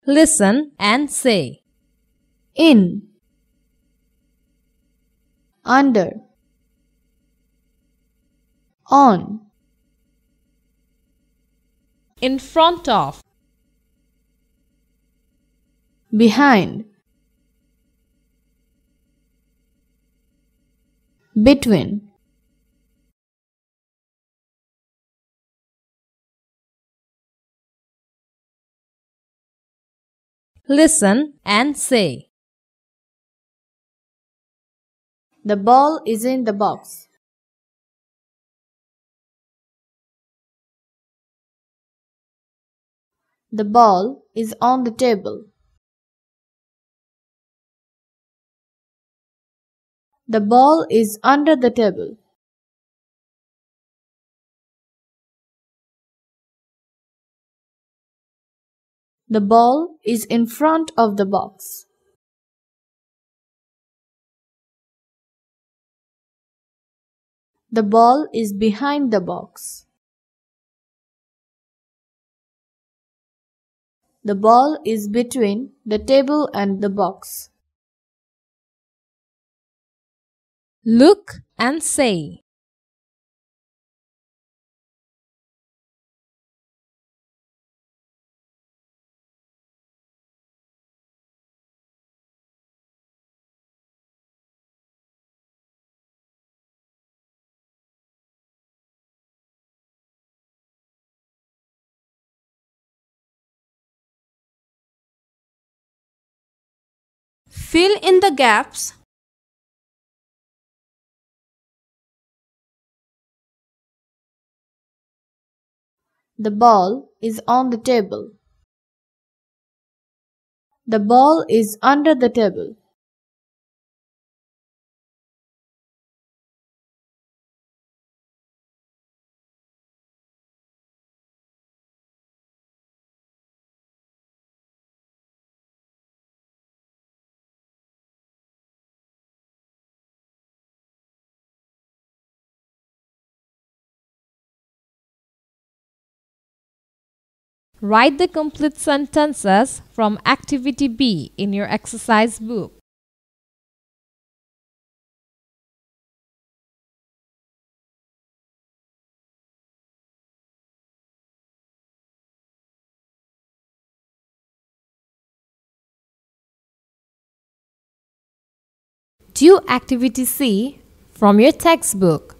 Listen and say. In, under, on, In front of. behind, between, Listen and say. the ball is in the box. The ball is on the table. The ball is under the table. The ball is in front of the box. The ball is behind the box. The ball is between the table and the box. Look and say. Fill in the gaps. The ball is on the table. The ball is under the table. Write the complete sentences from Activity B in your exercise book. Do Activity C from your textbook.